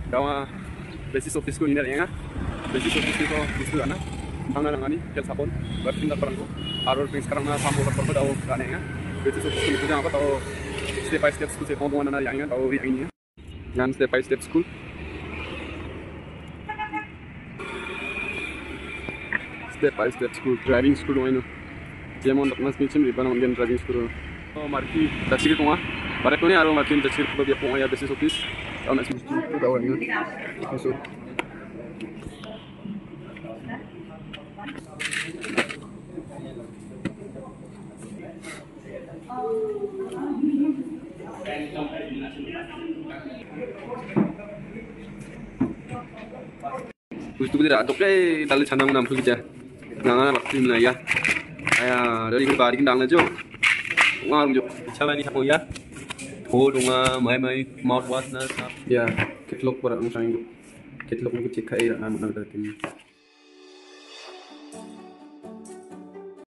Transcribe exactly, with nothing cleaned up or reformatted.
Kawa basis office ko ini ya. Basis office ko itu ana. Tangna nangani kelsa kon. Bertindak perangko. Aror pings sekarang na sambo perko daw kana ya. Basis office ko itu apa tahu step by step school se pondongan na yang tahu yang ini ya. Yang step by step school. Step by step school driving school ini. Jemon mas micim di bana mungkin driving school. Oh marki tachir ko ah. Bare ko ni aro marki tachir ko dia po ya basis office. Tahu nak school tu tahu ni. So Gusto ko dira toke dal chanang nam pulja. Nganga bakti na ya. Aya dari ko bari kindang na jo. Ngar jo. Chala ni hapo ya. Ho dunga mai mai mouthwash na. Ya, ketlok para ang sang ketlok ko chika ira na na datin.